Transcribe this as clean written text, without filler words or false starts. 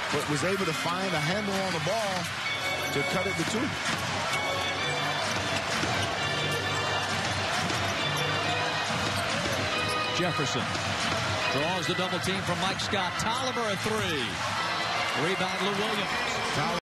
but was able to find a handle on the ball to cut it to 2. Jefferson draws the double team from Mike Scott. Tolliver a 3. Rebound Lou Williams.